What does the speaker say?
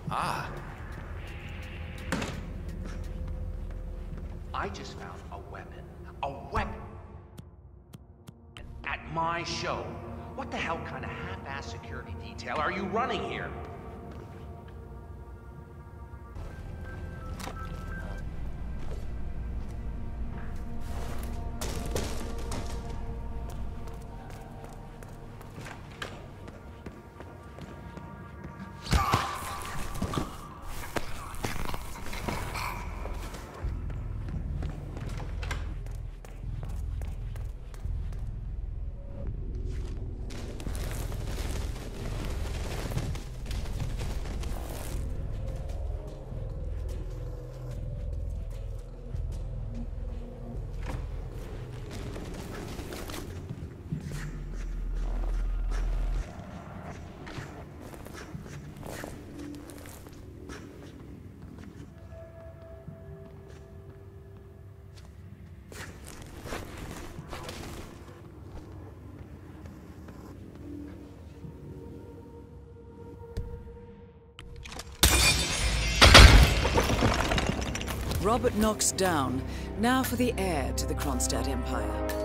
Ah. I just found a weapon. A weapon! At my show. What the hell kind of half-ass security detail are you running here? Robert Knox down. Now for the heir to the Kronstadt Empire.